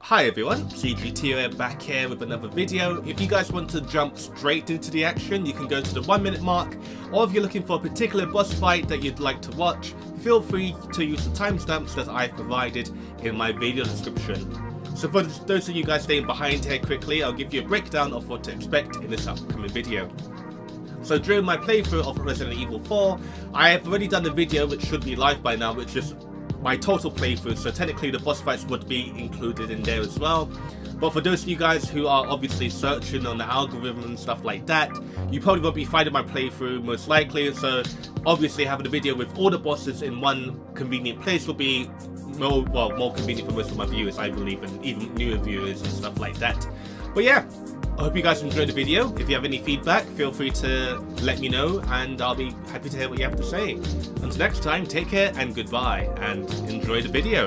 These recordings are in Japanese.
Hi everyone, CGExposed back here with another video. If you guys want to jump straight into the action, you can go to the 1 minute mark, or if you're looking for a particular boss fight that you'd like to watch, feel free to use the timestamps that I've provided in my video description. So for those of you guys staying behind here quickly, I'll give you a breakdown of what to expect in this upcoming video. So during my playthrough of Resident Evil 4, I have already done a video which should be live by now, which is my total playthrough, so technically the boss fights would be included in there as well. But for those of you guys who are obviously searching on the algorithm and stuff like that, you probably won't be finding my playthrough most likely, so obviously having a video with all the bosses in one convenient place will be more convenient for most of my viewers, I believe, and even newer viewers and stuff like that. But yeah, I hope you guys enjoyed the video. If you have any feedback, feel free to let me know and I'll be happy to hear what you have to say. Until next time, take care and goodbye, and enjoy the video.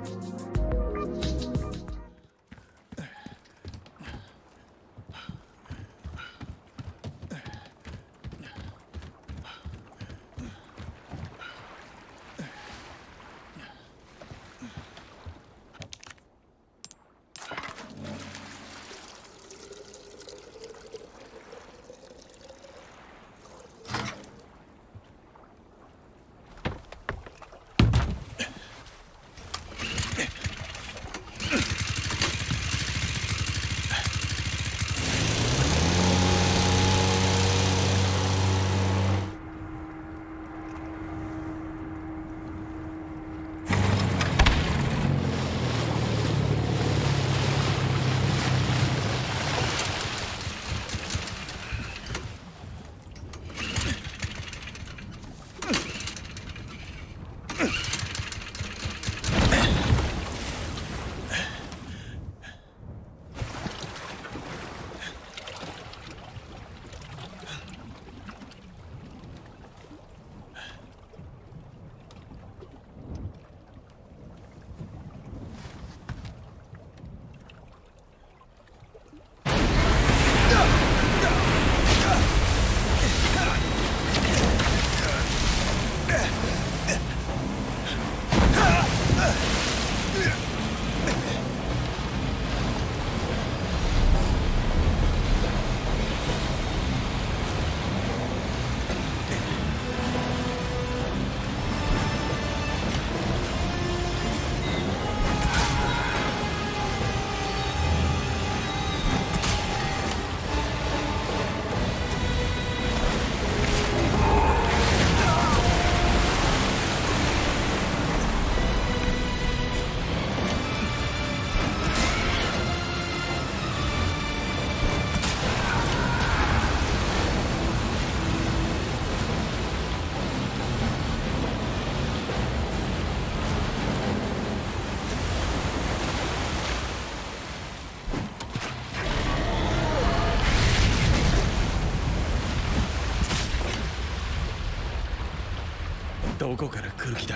どこから来る気だ。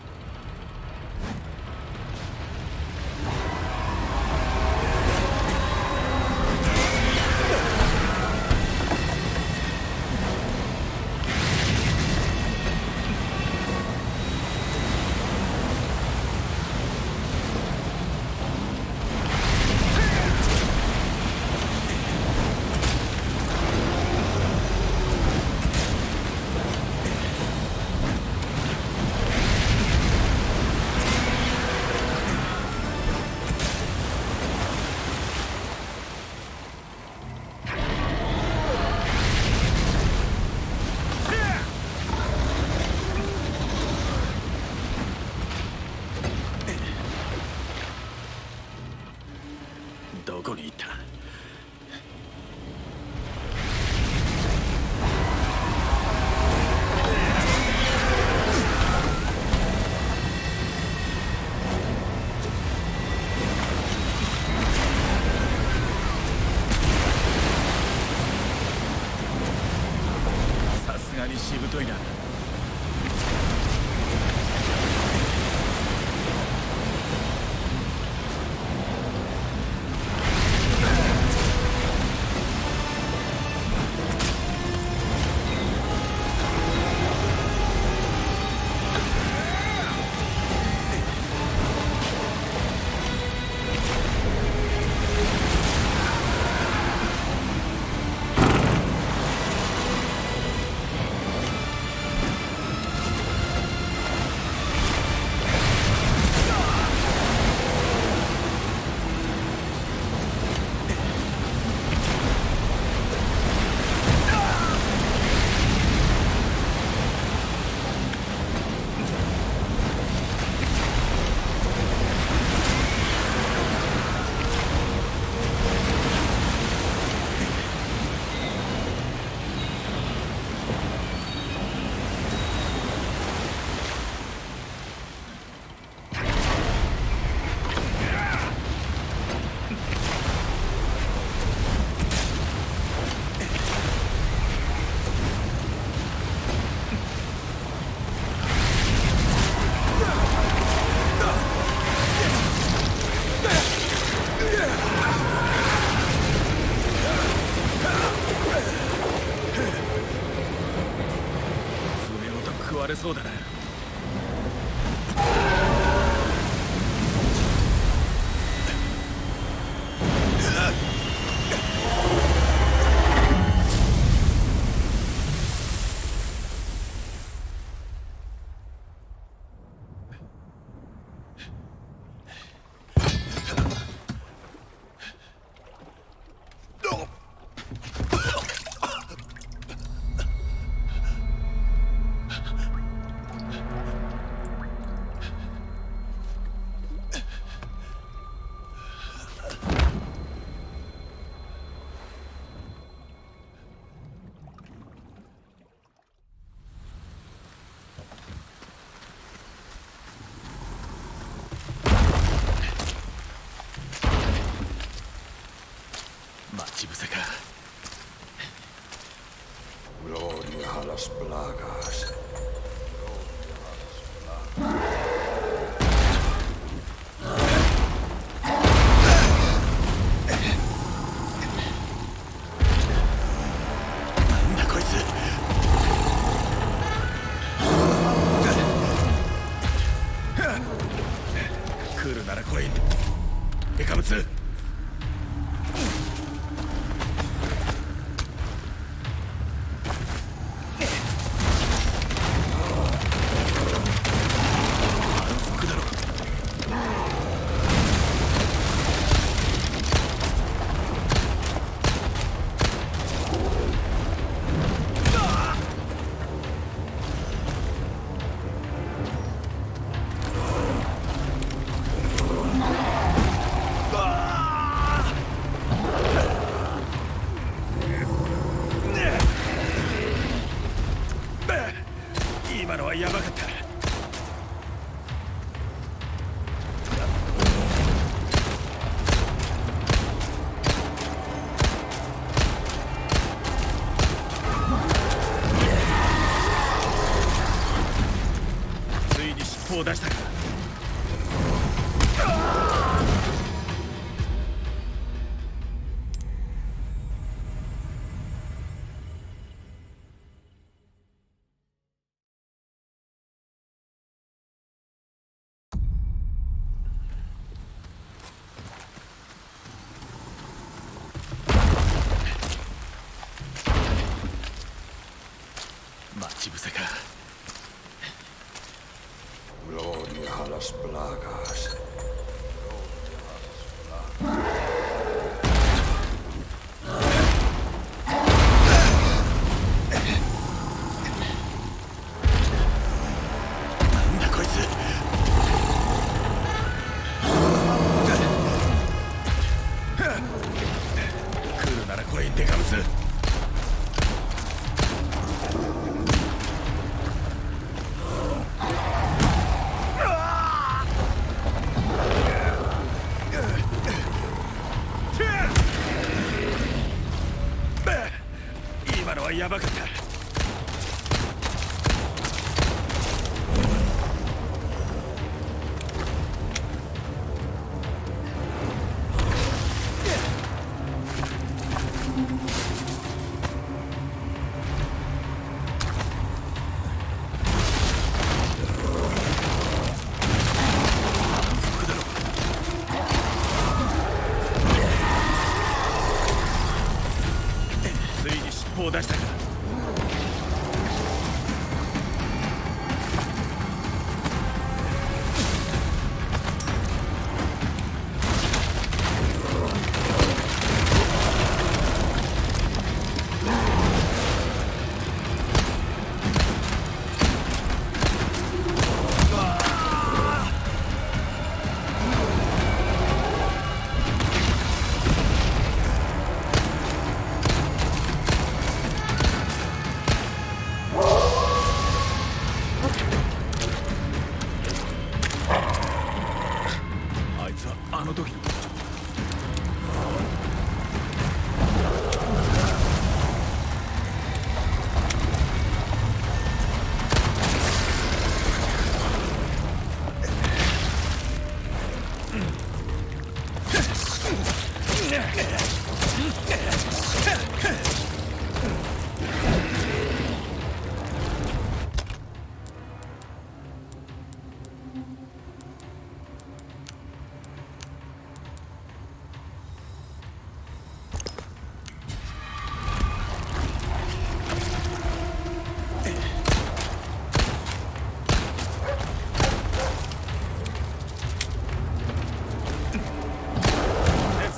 どこに行った。さすがにしぶといな。 われそうだな。待ち伏せか。Gloria a las plagas。なんだこいつ。来るなら来い。デカブツ。今のはやばかった。ついに尻尾を出したか。待ち伏せか。Gloria a las plagas。なんだこいつ。来るなら来い、デカブツ。今のはやばかった。を出したか。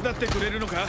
伝ってくれるのか？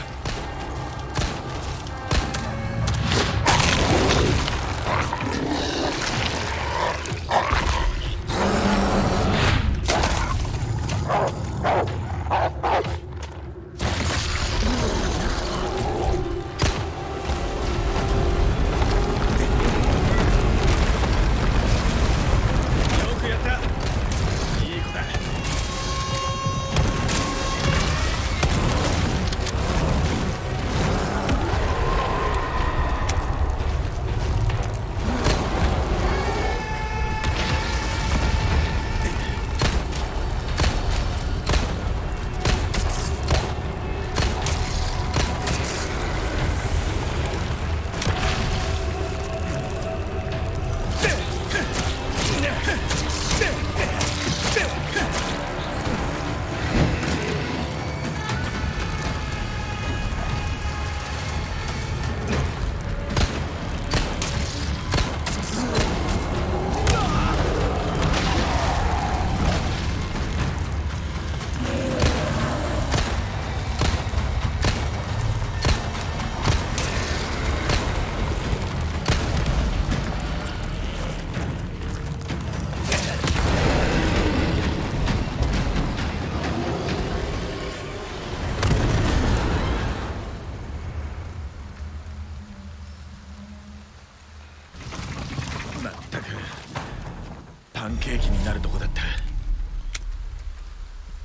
パンケーキになるとこだった。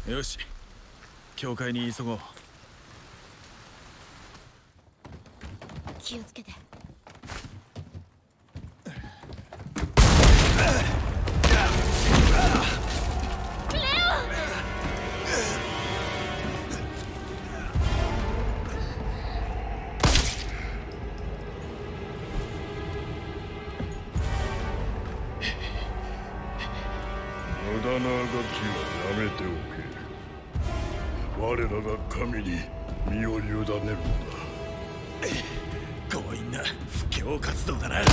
よし、教会に急ごう。 気をつけて。 無駄なあがきはやめておけ。我らが神に身を委ねるのだ。 強引な布教活動だな。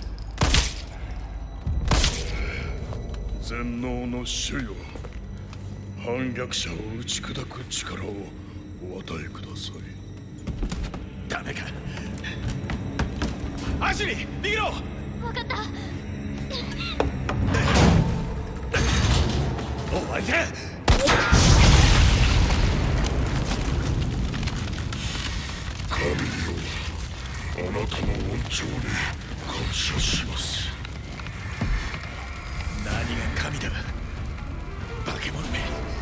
全能の主よ、反逆者を打ち砕く力をお与えください。 ダメか。アシュリー、逃げろ。 分かった。 終わりだ。 神よ、あなたの恩寵に感謝します。 何が神だ、化け物め。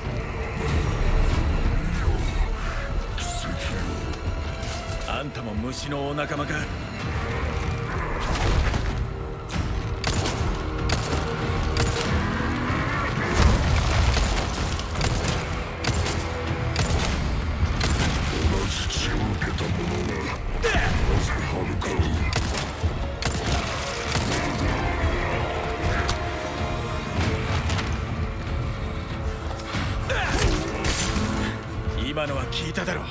奇跡よ。 あんたも虫のお仲間か。今のは聞いただろう。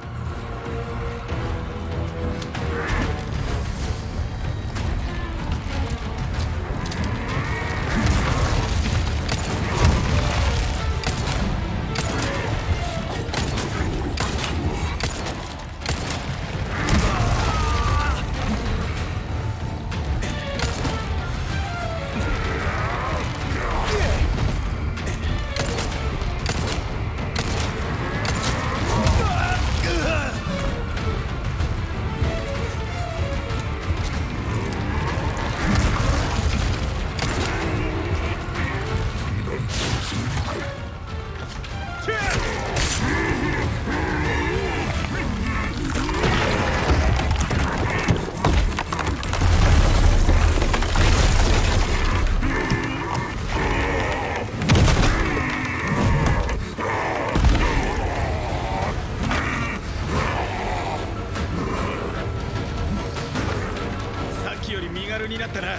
になったな。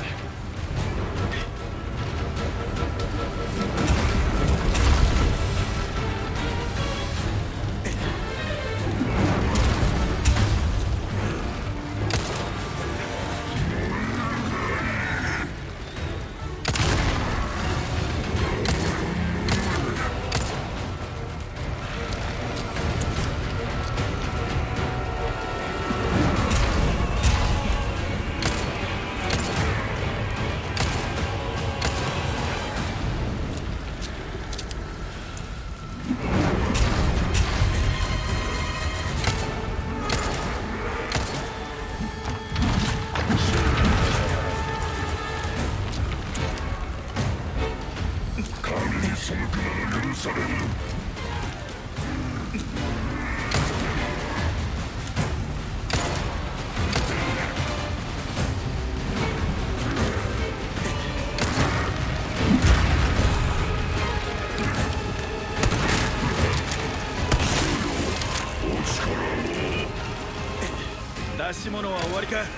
出し物は終わりか。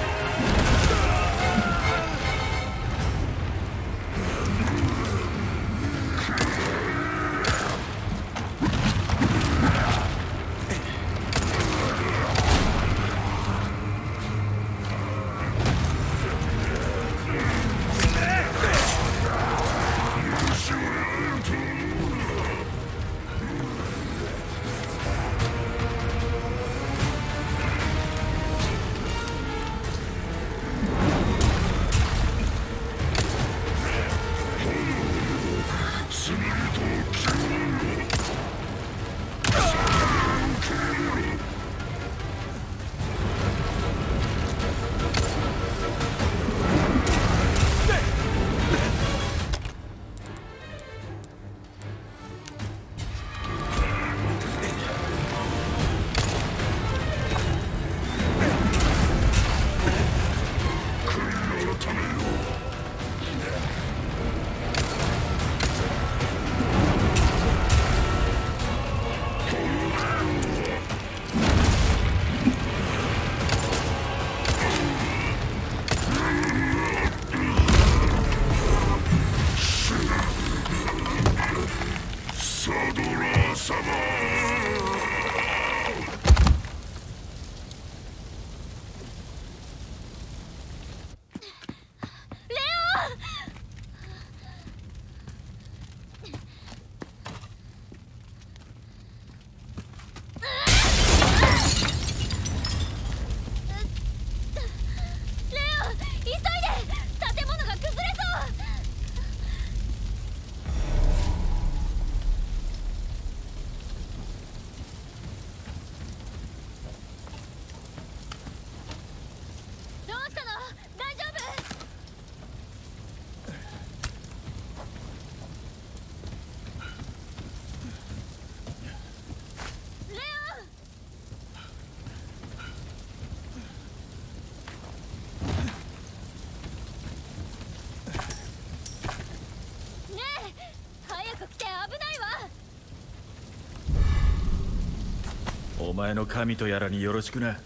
お前の神とやらによろしくな。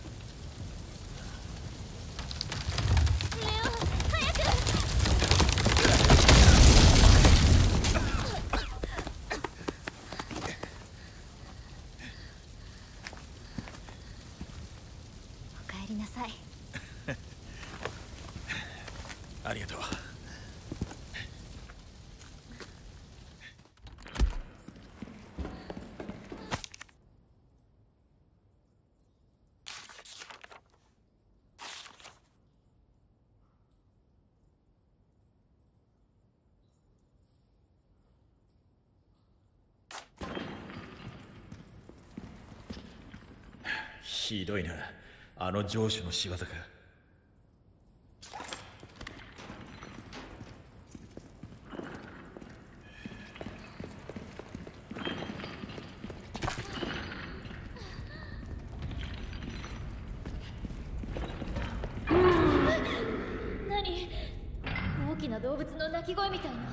おかえりなさい。 ありがとう。ひどいな、あの上司の仕業か。 何？大きな動物の鳴き声みたいな。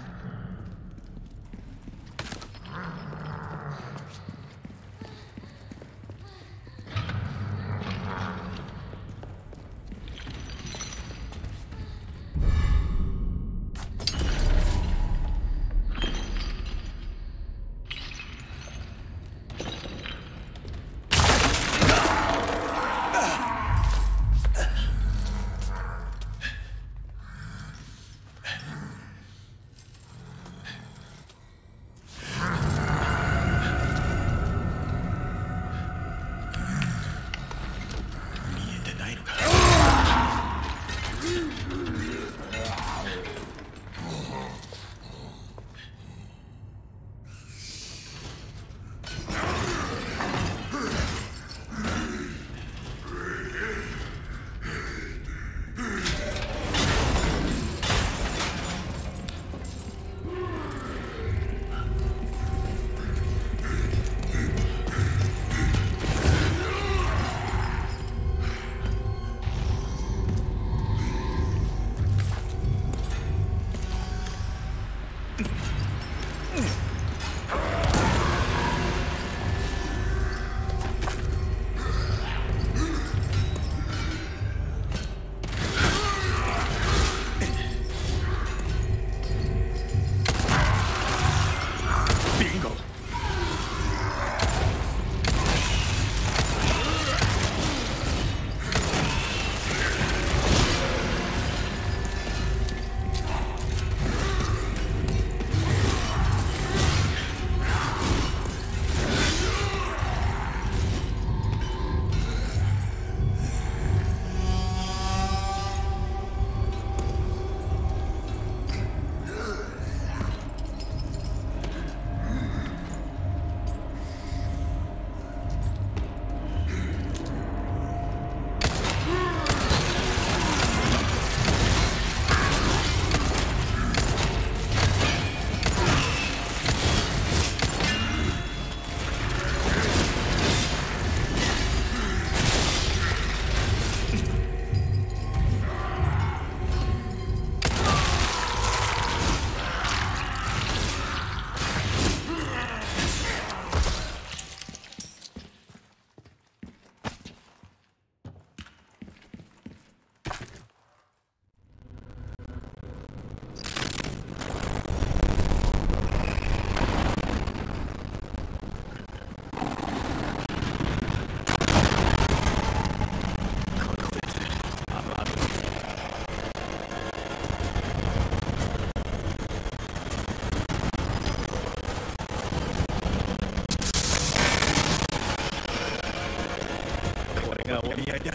み合いだ。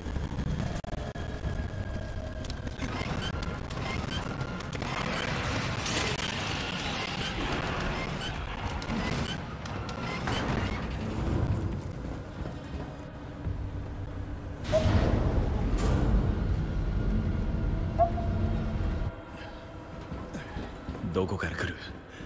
どこから来る？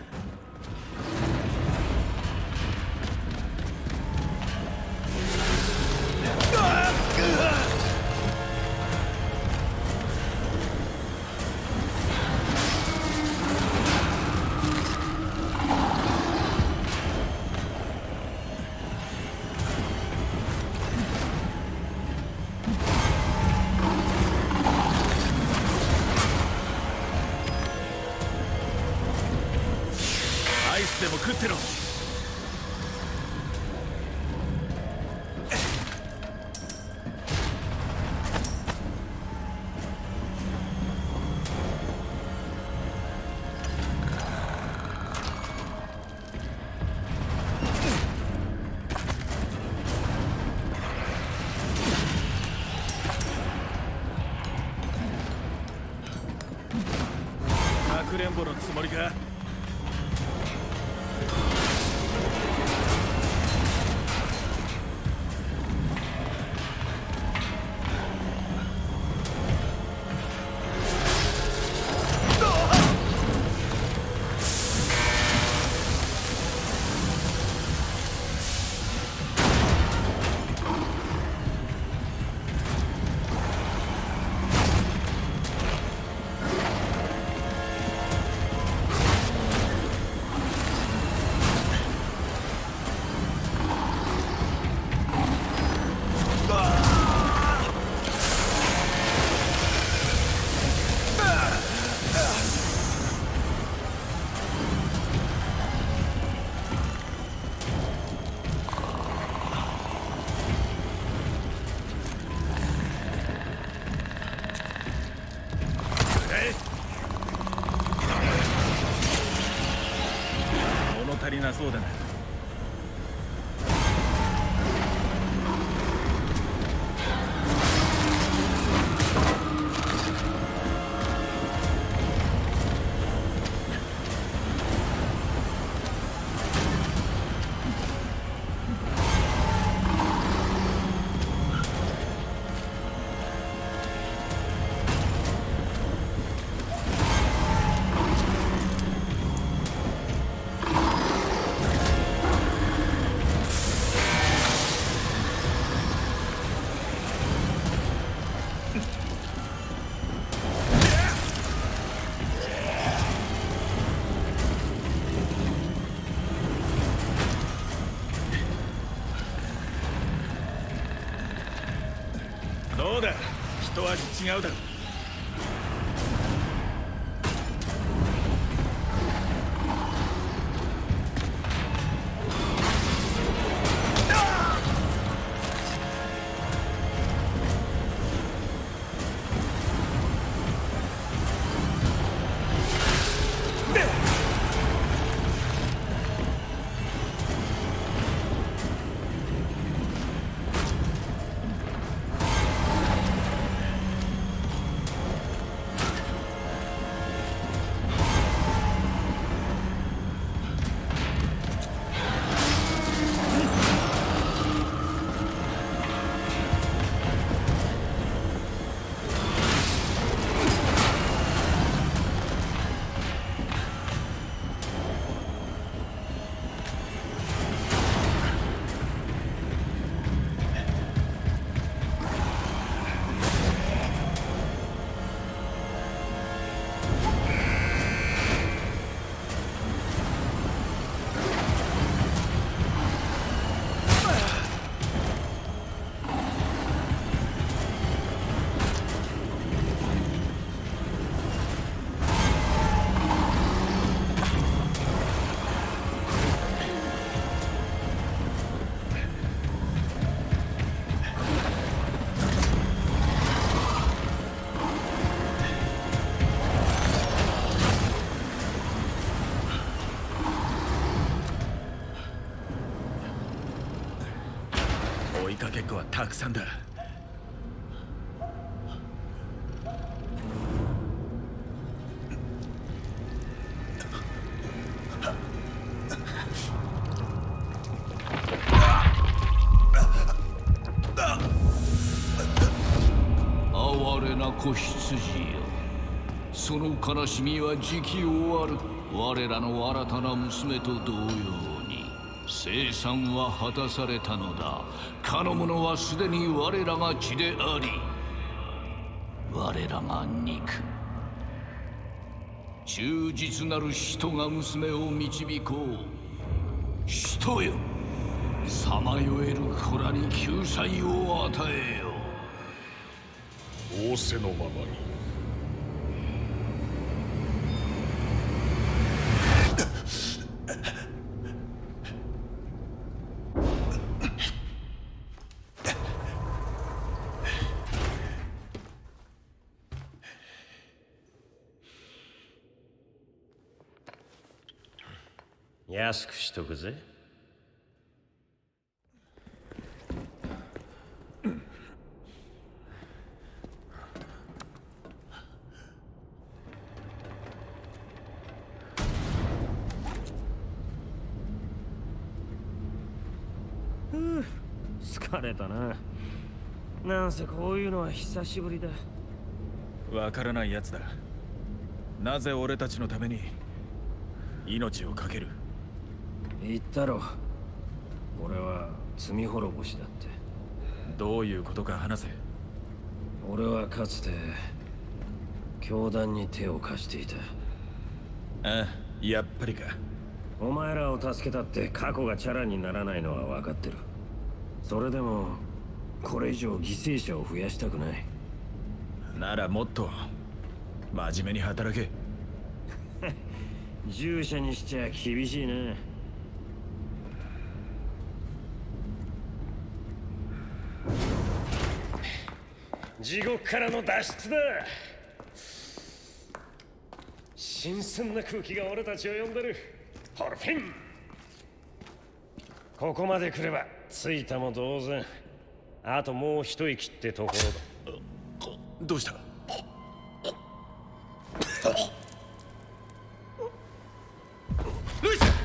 でも食ってろ。かくれんぼのつもりか？物足りなそうだな。どうだ、一味違うだろ。追いかけっこはたくさんだ。 な子羊よ、その悲しみは時期終わる。我らの新たな娘と同様に生産は果たされたのだ。かの者はすでに我らが血であり、我らが肉。忠実なる使徒が娘を導こう。使徒よ、さまよえる子らに救済を与えよ。 仰せのままに。 安くしとくぜ。疲れたな。なんせこういうのは久しぶりだ。 わからないやつだ。なぜ俺たちのために命を懸ける？ 言ったろ、俺は罪滅ぼしだって。 どういうことか話せ。 俺はかつて教団に手を貸していた。 ああ、やっぱりか。 お前らを助けたって過去がチャラにならないのは分かってる。それでもこれ以上犠牲者を増やしたくない。 ならもっと真面目に働け。 従者にしちゃ厳しいな。地獄からの脱出だ。新鮮な空気が俺たちを呼んでる。ホルフィン、ここまで来れば着いたも同然。あともう一息ってところだ。 どうした？ルイス！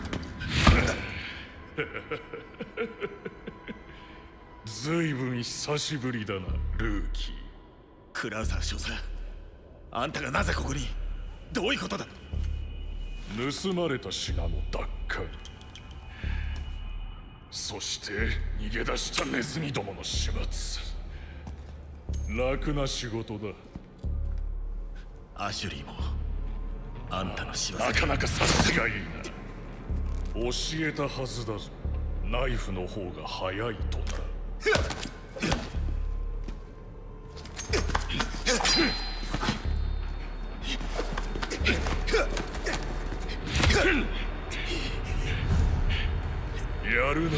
ずいぶん久しぶりだな、ルーキー。 クラウザー少佐、あんたがなぜここに？どういうことだ？ 盗まれた品の奪還、そして逃げ出したネズミどもの始末。楽な仕事だ。 アシュリーもあんたの仕業。 なかなか察しがいいな。教えたはずだぞ、ナイフの方が早いとな。やるな。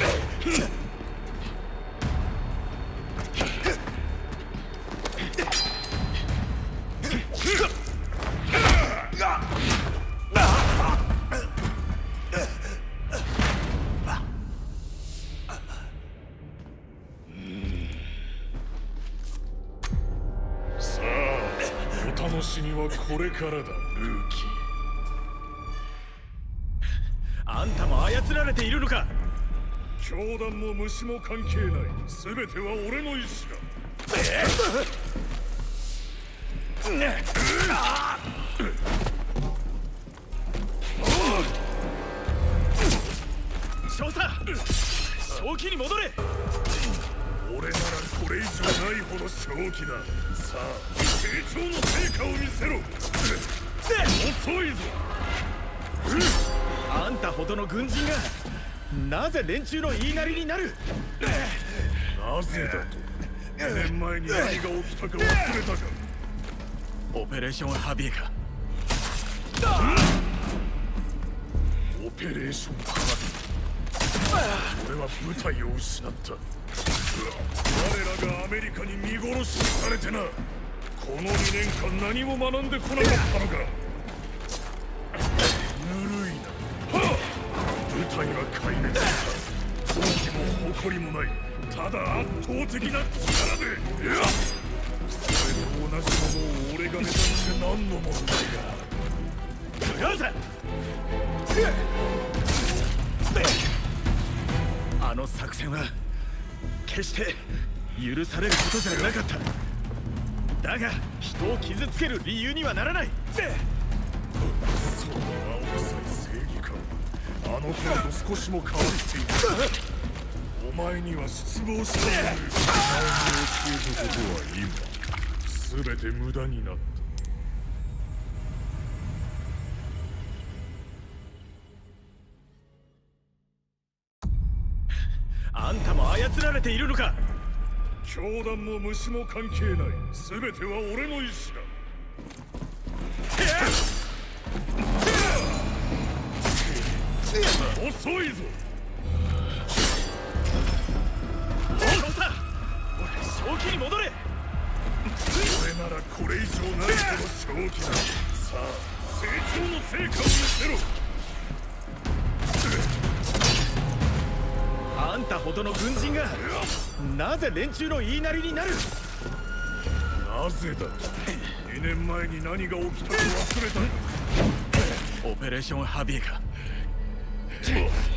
さあ、お楽しみはこれからだ、ルーキー。 あんたも操られているのか？ 教団も虫も関係ない。全ては俺の意志だ。 少佐、正気に戻れ。 俺ならこれ以上ないほど正気だ。さあ、成長の成果を見せろ。遅いぞ。 あんたほどの軍人がなぜ連中の言いなりになる？ なぜだと？2年前に何が起きたか忘れたか？ オペレーションハビエか。 オペレーションハビエ。俺は部隊を失った。我らがアメリカに見殺しにされてな。この2年間何も学んでこなかったのか。ぬるいな。部隊は壊滅した。闘気も誇りもない。ただ圧倒的な力で。それと同じものを俺が目指して何の問題が。 クラウザー！あの作戦は決して許されることじゃなかった。 だが人を傷つける理由にはならない。 その青臭い正義感、あの頃と少しも変わっていない。お前には失望したというお前に教えたことは今全て無駄になった。 あんたも操られているのか。 教団も虫も関係ない。全ては俺の意志だ。遅いぞ。 正気に戻れ。 俺ならこれ以上ないほど正気だ。さあ成長の成果を見せろ。 あんたほどの軍人がなぜ連中の言いなりになる。 なぜだ。2年前に何が起きたか忘れたんだ。 オペレーションハビエか。 オ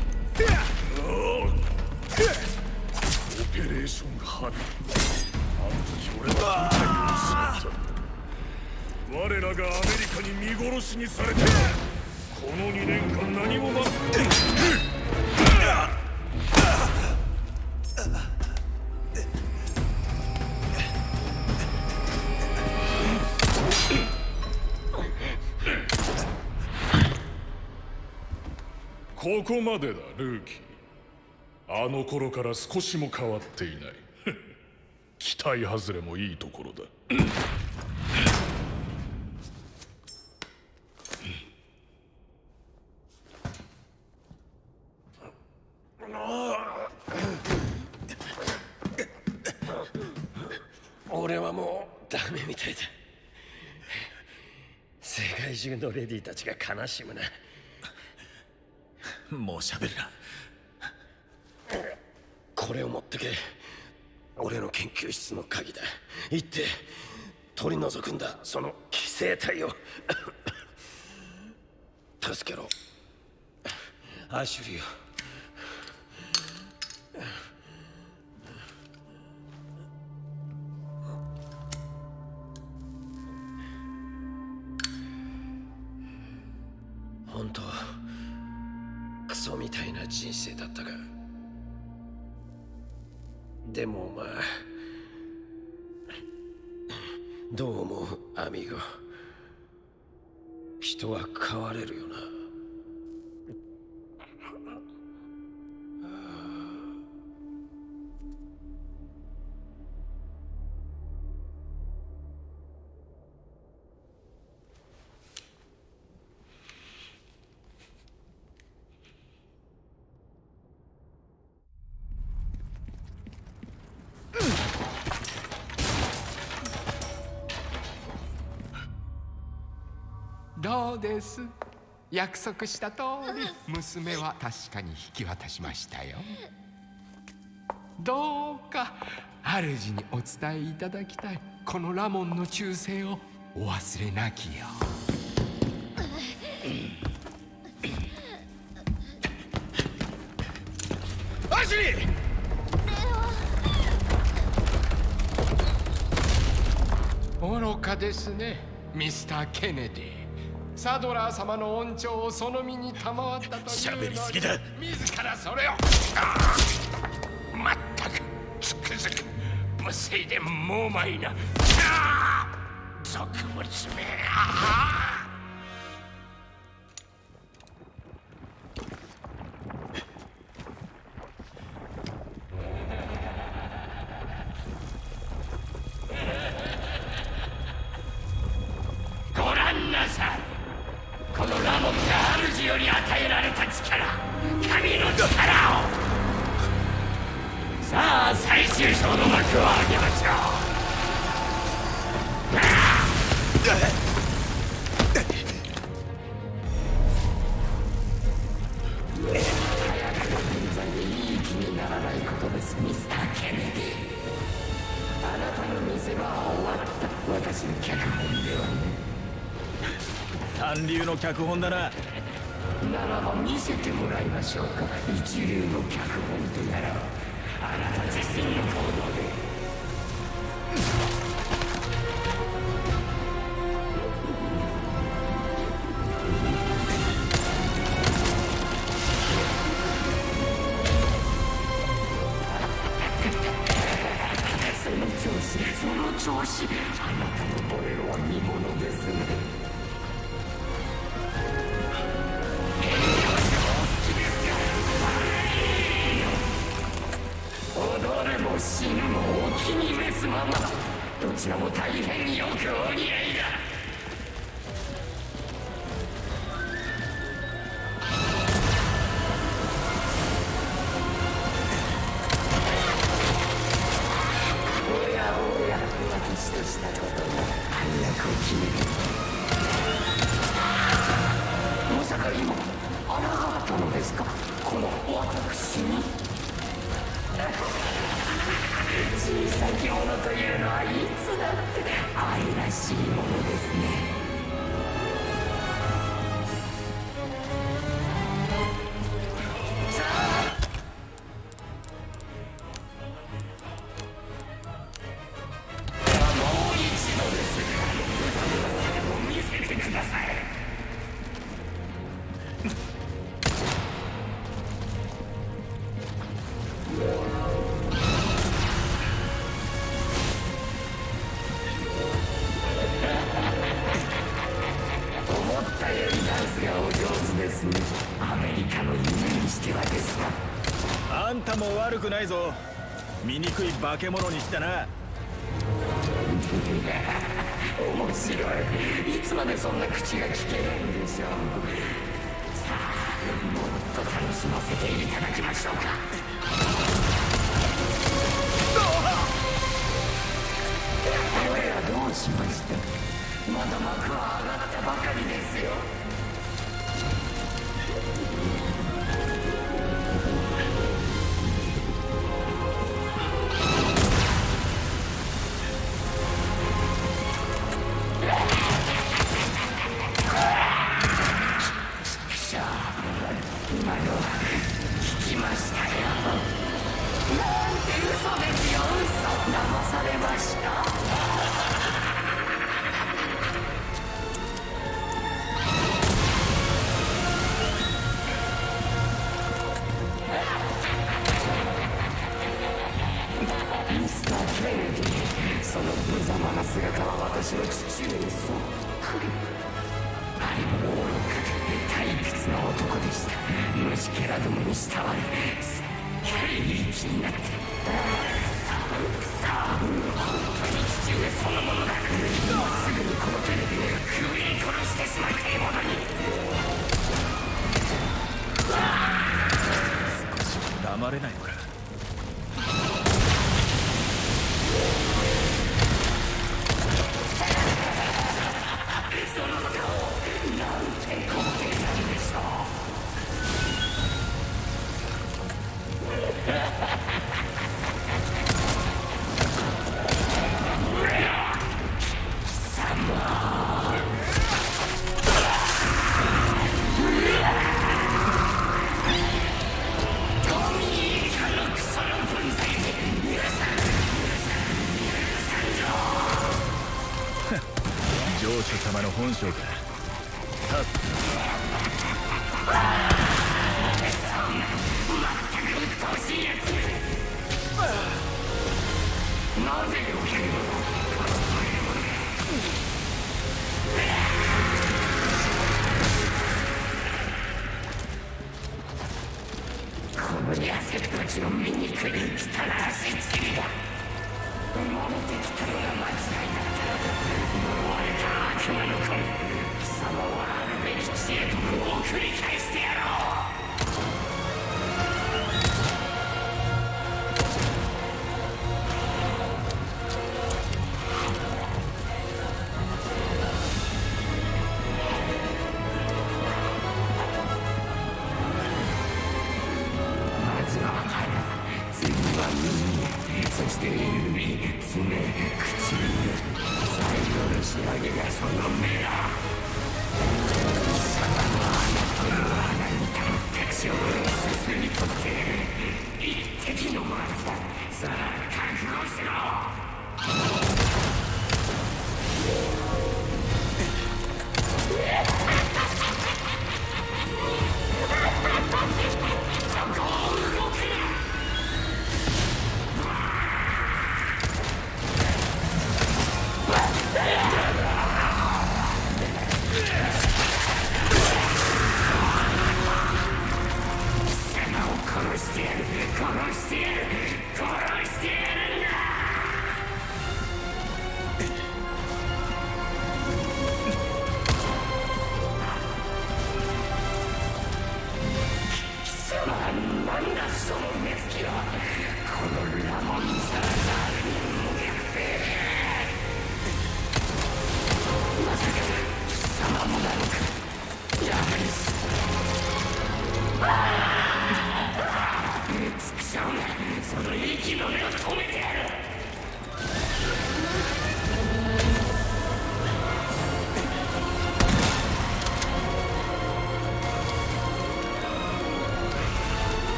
ペレーションハビエ。あの時俺は舞台を失った。我らがアメリカに見殺しにされてこの2年間何もここまでだルーキー。あの頃から少しも変わっていない。期待外れもいいところだ。 俺はもうダメみたいだ。世界中のレディーたちが悲しむな。 もう喋るな。 これを持ってけ。俺の研究室の鍵だ。行って取り除くんだ、その寄生体を。助けろアシュリーを。本当クソみたいな人生だったが、でもお前どう思うアミーゴ。人は変われるよな。 どうです？約束した通り娘は確かに引き渡しましたよ。どうか主にお伝えいただきたいこのラモンの忠誠をお忘れなきよう。アシュリー！愚かですね、ミスター・ケネディ。サドラー様の恩寵をその身に賜ったというのに喋りすぎだ。 自らそれをまったくつくづく無粋で猛獰な俗物め。ご覧なさい、このラモンが主より与えられた力、神の力を。さあ最終章の幕を開けましょう。いい気にならないことです、ミスター・ケネディ。あなたの見せ場は終わった。私の脚本ではね。 三流の脚本だな。 ならば見せてもらいましょうか。一流の脚本とやらあなた自身の行動で。 の調子、あなたのボレロは見ものですね。変容者お好きですか？踊れも死ぬもお気に召すまま、どちらも大変よくお似合いだ。私としたことが反落を決める。まさか今抗ったのですか、この私に。小さきものというのはいつだって愛らしいものですね。 あんたも悪くないぞ。醜い化け物にしたな。 面白い。いつまでそんな口が利けないんでしょう。さあ、もっと楽しませていただきましょうか。おや、どうしました。まだ幕は上がったばかりですよ。今の聞きましたよ。なんて嘘ですよ、嘘。騙されました。ミスター・ケネディ、その無様な姿は私の父上にそっくり。あれも愚かで退屈な男でした。虫けらどもに慕われ、すっかりいい気になって。さあ、本当に父上そのものだ。今すぐにこの手でくぐり殺してしまいたいものに。 少し黙れないのか。 その顔、なんて光景なんでしょう。 城主様の本性か。 全く鬱陶しいやつ。なぜ避けるの。この痩せっぽちの醜い汚らしい罪だ。生まれてきたのが間違いだった。呪われた悪魔の子、貴様はあるべき知恵とを繰り返してやろう。まずは鼻、次は耳、そして指、爪、唇、最後の仕上げがその目だ。貴様の穴という穴に溜まった血をすすり取って一滴のまずだ。さあ覚悟しろ。そこを動くな。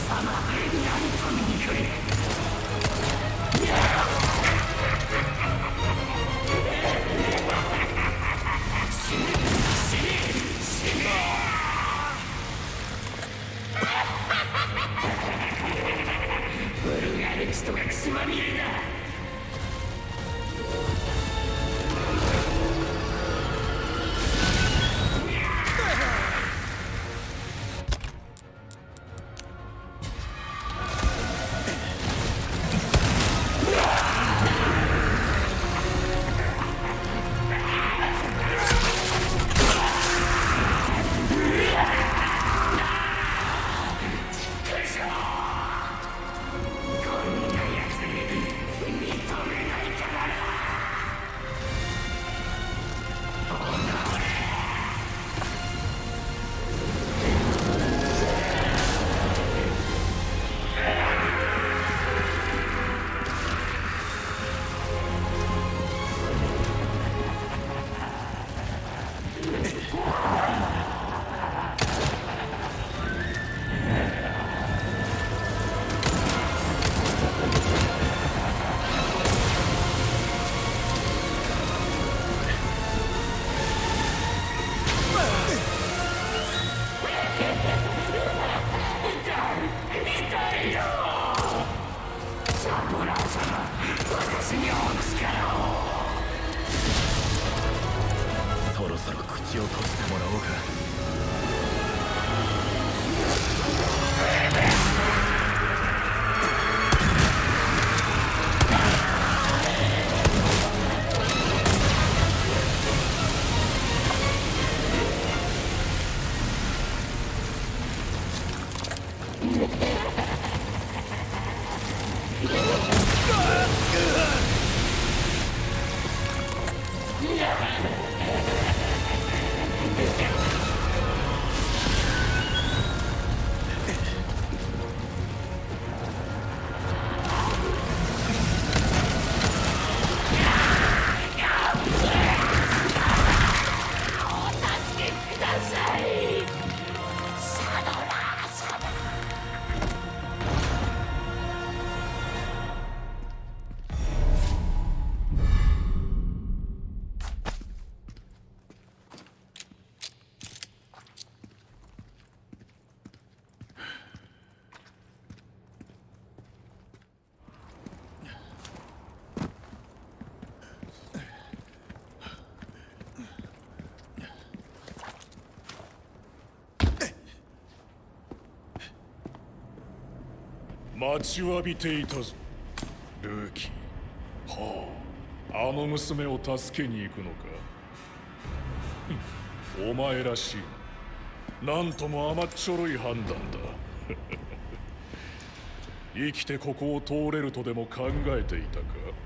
人が血まみれだ。 そろそろ口を閉じてもらおうか。 待ちわびていたぞ、ルーキー。はあ、あの娘を助けに行くのか。お前らしい。なんとも甘っちょろい判断だ。生きてここを通れるとでも考えていたか。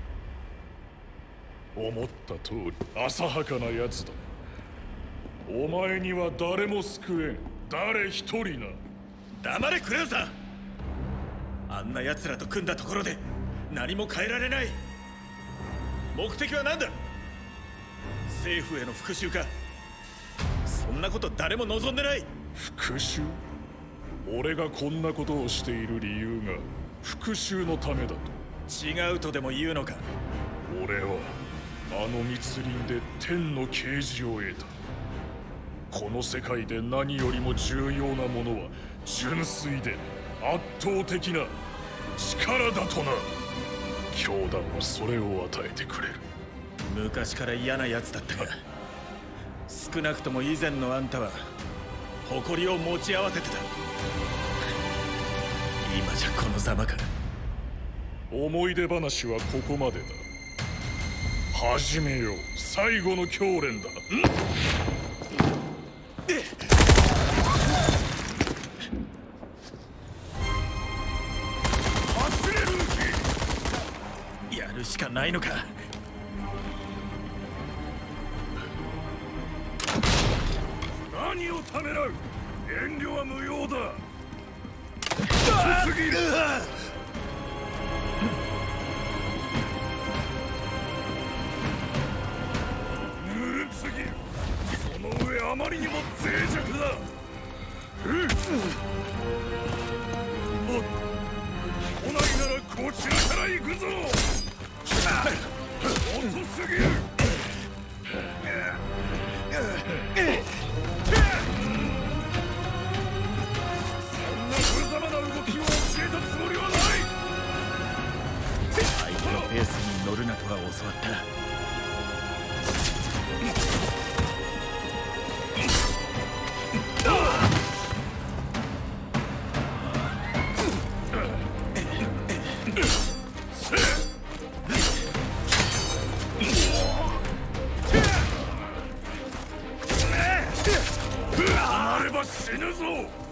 思った通り浅はかなやつだ。お前には誰も救えん。誰一人な。 黙れクラウザー。あんな奴らと組んだところで何も変えられない。目的は何だ。政府への復讐か。そんなこと誰も望んでない。 復讐？俺がこんなことをしている理由が復讐のためだと。 違うとでも言うのか。 俺はあの密林で天の啓示を得た。この世界で何よりも重要なものは純粋で圧倒的な力だとな。教団はそれを与えてくれる。 昔から嫌な奴だったが、少なくとも以前のあんたは誇りを持ち合わせてた。今じゃこのざまか。 思い出話はここまでだ。始めよう。最後の教練だ。 やるしかないのか。 何をためらう。遠慮は無用だ。すぎる。ぬるすぎる。その上あまりにも脆弱だ。おっちらから行くぞ。遅すぎる。そんな無様な動きを教えたつもりはない。 相手のペースに乗るなとは教わった。 あれば死ぬぞ。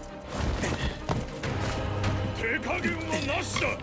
手加減はなしだ。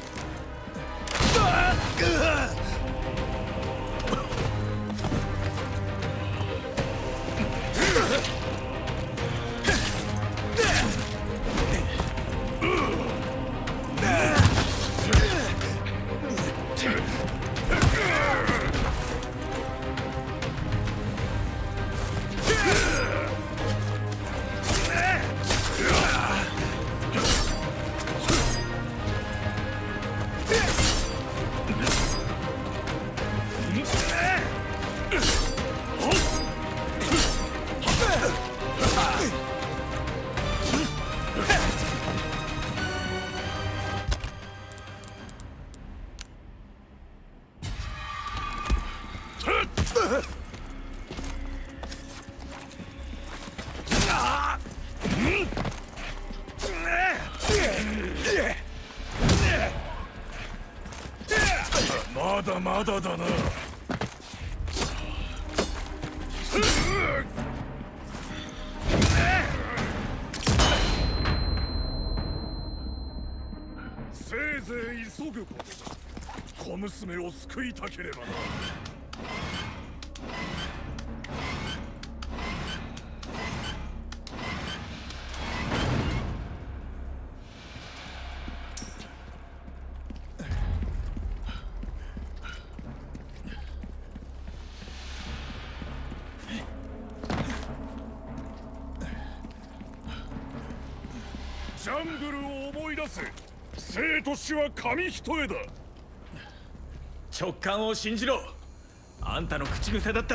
まだまだだな。せいぜい急ぐことだ。小娘を救いたければな。ジャングルを思い出せ。生と死は紙一重だ。 直感を信じろ。あんたの口癖だった。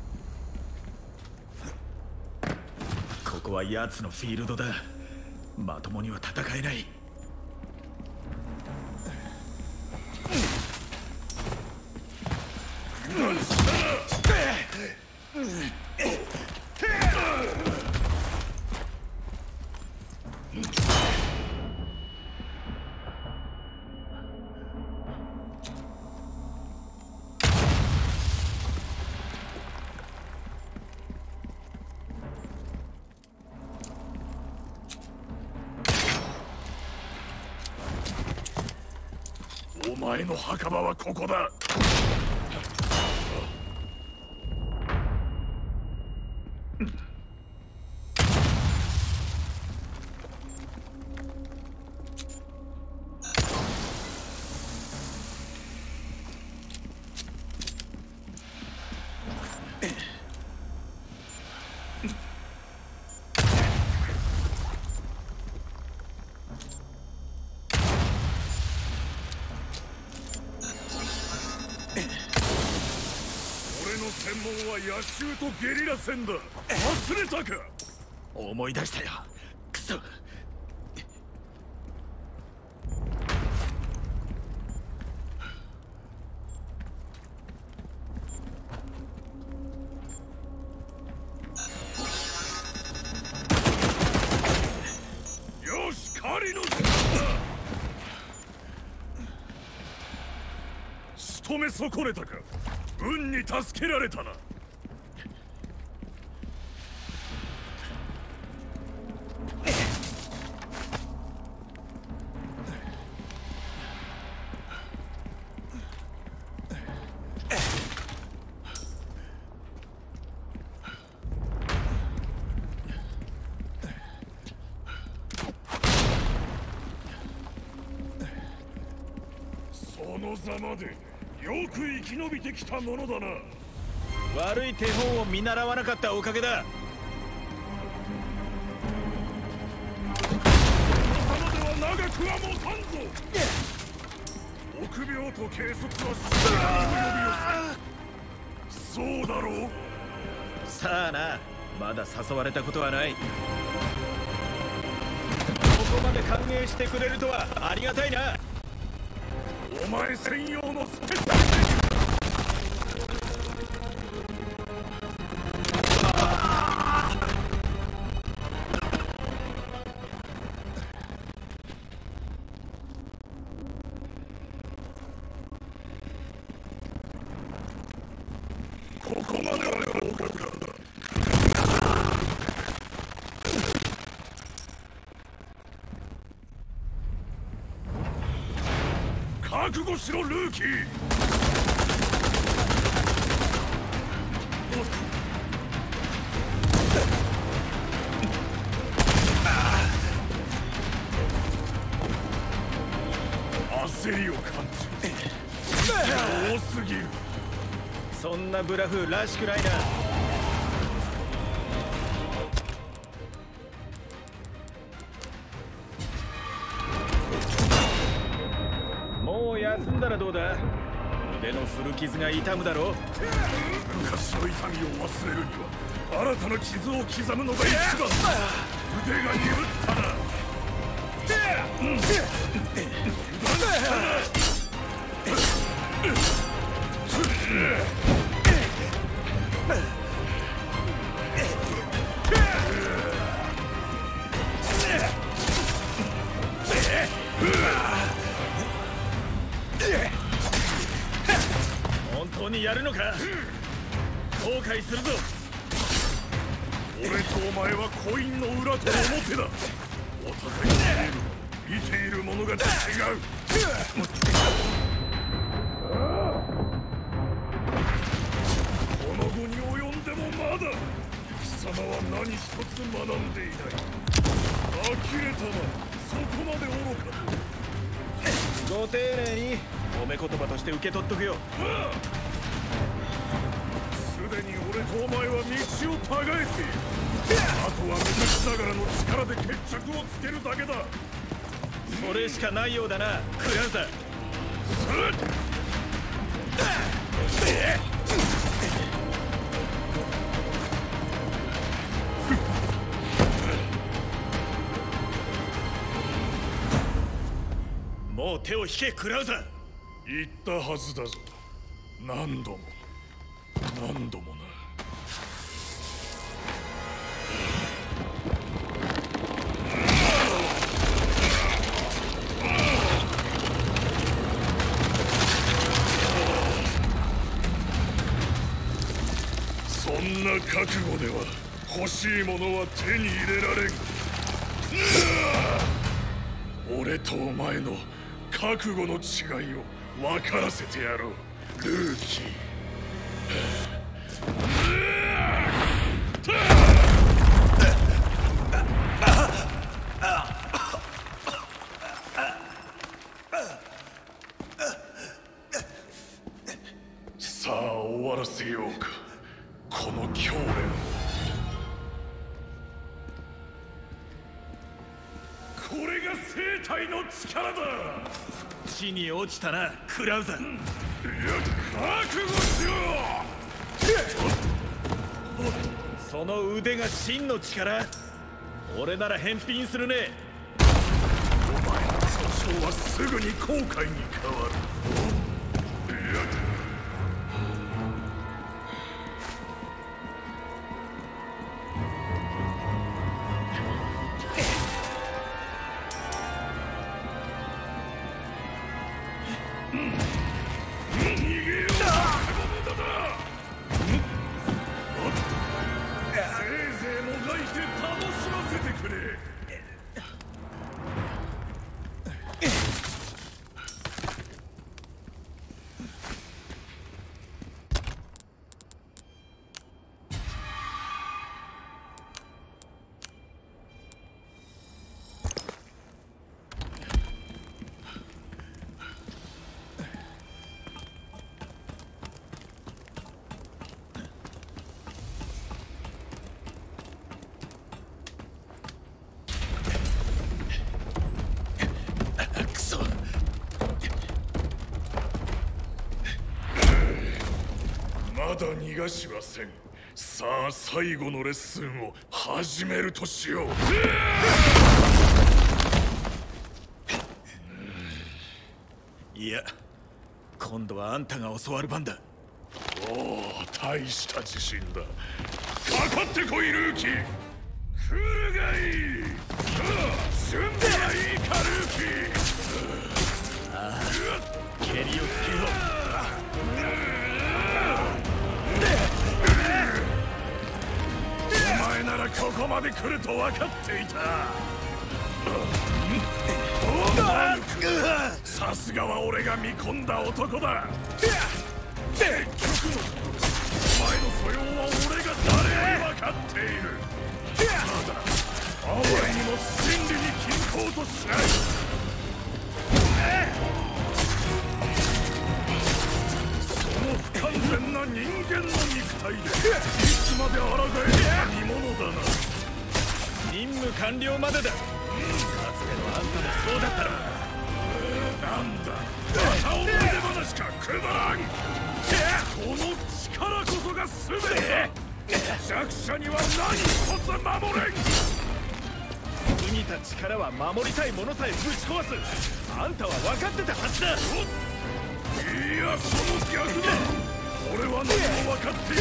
ここは奴のフィールドだ。まともには戦えない。 お前の墓場はここだ。専門は野襲とゲリラ戦だ。忘れたか。 思い出したよ。くそ。 よし、狩りの時間だ。仕留め損ねたか。運に助けられたな。そのざまでよく生き延びてきたものだな。 悪い手本を見習わなかったおかげだ。 そのざまでは長くは持たんぞ。 臆病と軽率はすぐにお呼び寄せ。そうだろう。 さあな、まだ誘われたことはない。ここまで歓迎してくれるとはありがたいな。 お前専用のスペシャル。ここまでは合格だ。覚悟しろルーキー。焦りを感じる。多すぎる。 そんなブラフらしくないな。もう休んだらどうだ。腕の古傷が痛むだろう。 昔の痛みを忘れるには新たな傷を刻むのが一番。腕が鈍ったな。 本当にやるのか。後悔するぞ。 俺とお前はコインの裏と表だ。お互いに見ているものが違う。この後に及んでもまだ貴様は何一つ学んでいない。呆れたな。そこまで愚かと。 ご丁寧に褒め言葉として受け取っとくよ。 すでに俺とお前は道を違えている。あとは昔ながらの力で決着をつけるだけだ。 それしかないようだな、クラウザー。もう手を引け、クラウザー。 言ったはずだぞ。何度も何度もな。そんな覚悟では欲しいものは手に入れられん。俺とお前の覚悟の違いを分からせてやろう、ルーキー。さあ終わらせようか、この狂練を。これが生体の力だ。 地に落ちたな、クラウザー。 いや、覚悟しろ。 その腕が真の力。俺なら返品するね。 お前の損傷はすぐに後悔に変わる。 だ逃がしはせん。さあ最後のレッスンを始めるとしよう。 いや、今度はあんたが教わる番だ。 おお、大した自信だ。かかってこいルーキー。来るがいい。準備はいいかルーキー。 ああ、蹴りをつけよう。 お前ならここまで来ると分かっていた。さすがは俺が見込んだ男だ。結局お前の素養は俺が誰より分かっている。ただあまりにも真理に均衡としない。その不完全な人間の肉体でいつまで抗える見物だな。 任務完了までだ。かつてのあんたもそうだったろ。 なんだ、また思い出話か、くだらん。この力こそが全て。弱者には何一つ守れん。 過ぎた力は守りたいものさえぶち壊す。あんたは分かってたはずだ。 いや、その逆だ。俺は何も分かっている。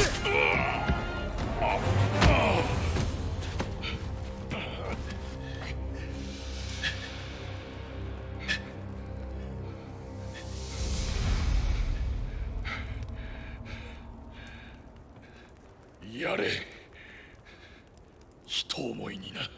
やれ、一思いにな。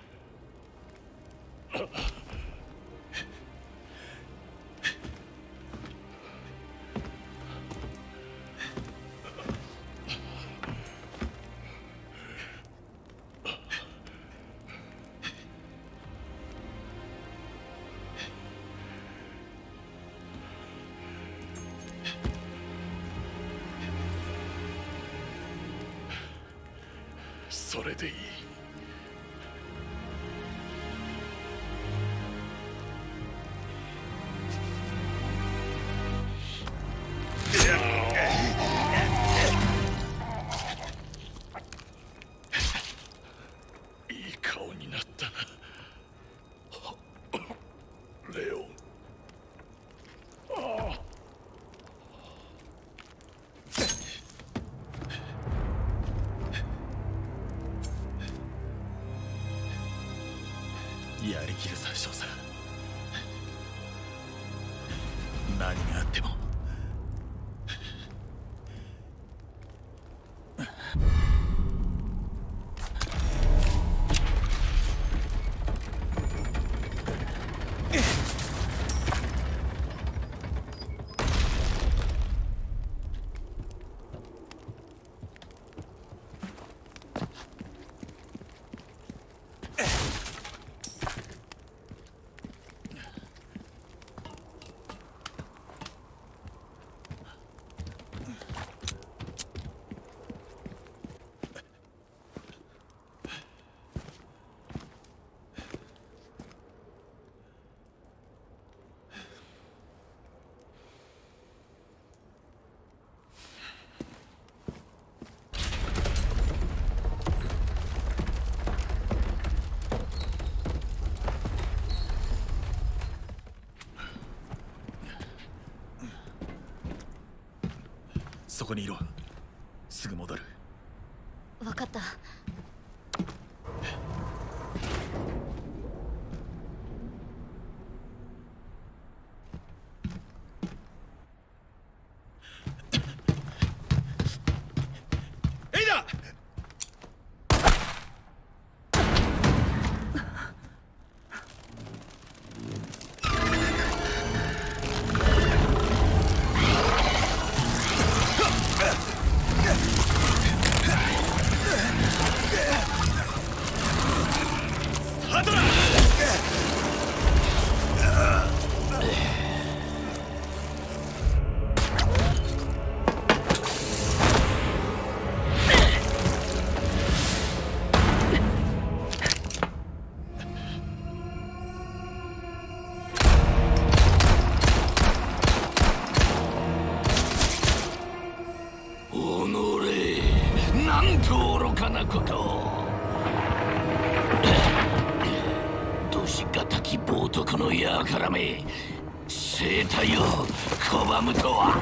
それでいい。いい顔になったな、レオン。 やりきるさ、少佐。何があっても。そこにいろ。すぐ戻る。 分かった。 エイダ！ の輩め、生体を拒むとは。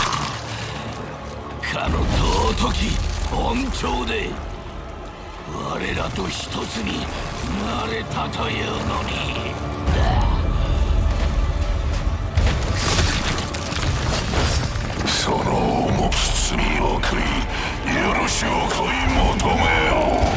かの尊き恩寵で我らと一つになれたというのに。 その重き罪を悔い、許しを乞い求めよう。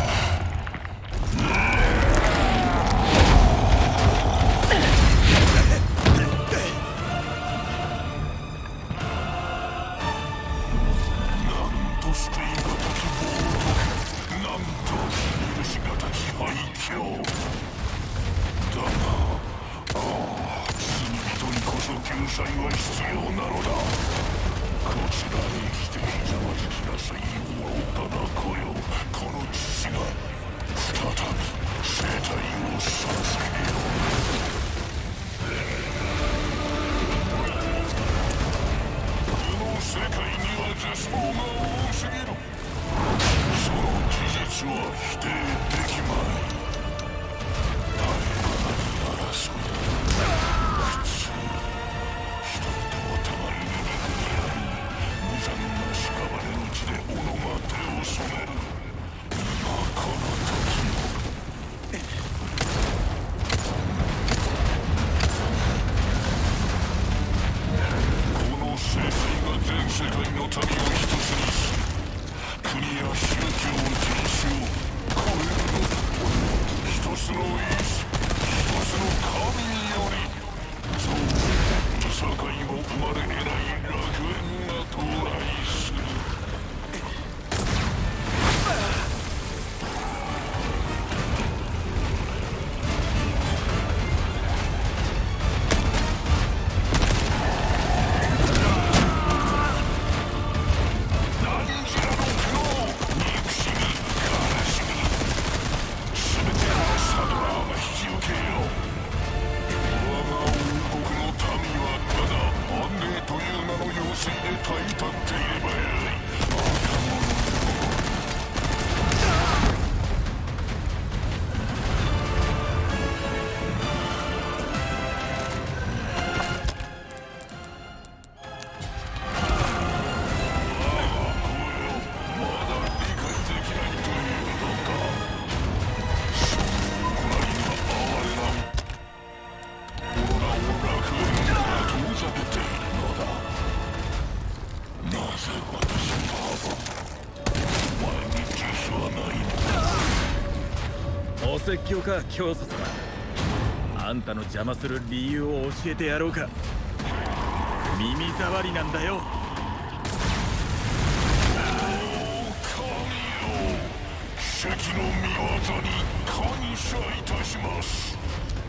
説教か、教祖様。あんたの邪魔する理由を教えてやろうか。耳障りなんだよ。 奇跡の見業に感謝いたします。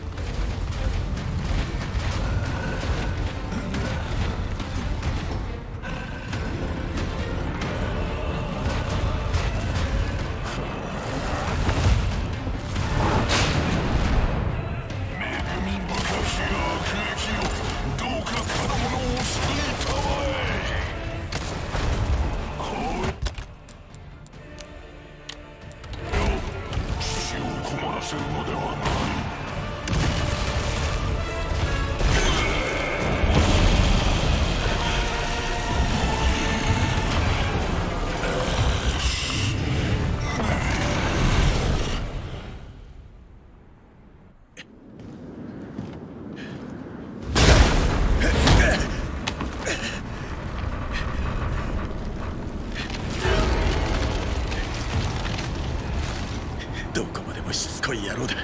どこまでもしつこい野郎だ。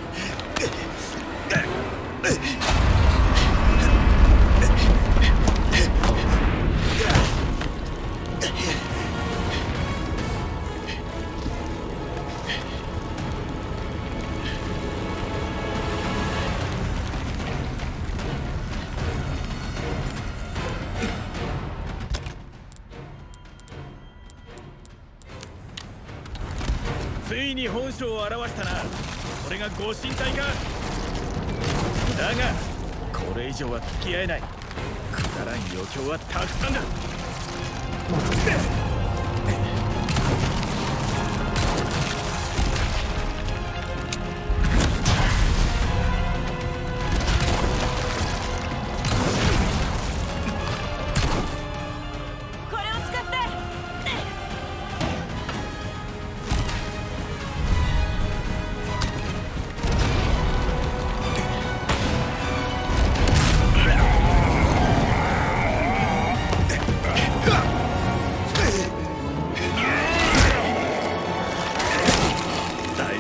ついに本性を現したな。それがご神体か。だがこれ以上は付き合えない。くだらん余興はたくさんだ。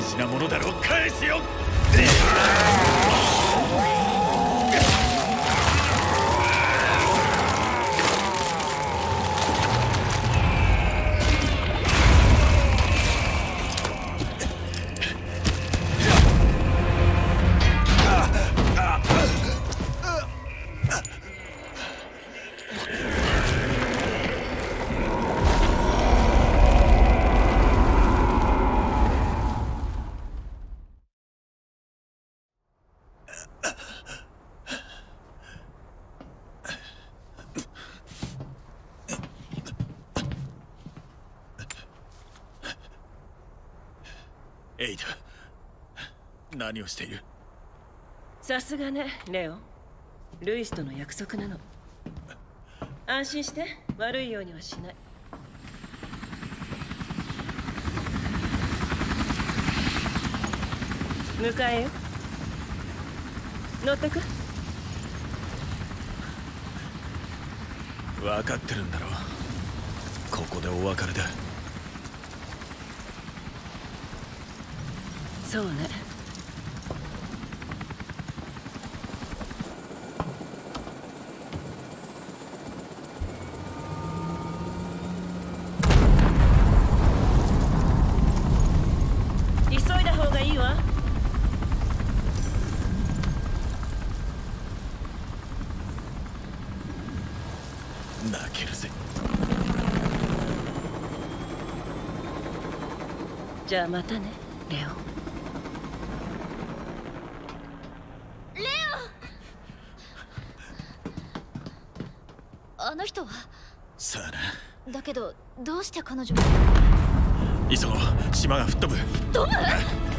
事なものだろう。返すよ。エイダ、何をしている？ さすがね、レオ。ルイスとの約束なの。安心して、悪いようにはしない。迎えよ。乗ってく？ 分かってるんだろう。ここでお別れだ。 そうね。急いだ方がいいわ。 泣けるぜ。 じゃあまたね、レオ。 あの人は？ さあな。 だけどどうして彼女？ 急ごう、島が吹っ飛ぶ。 吹っ飛ぶ？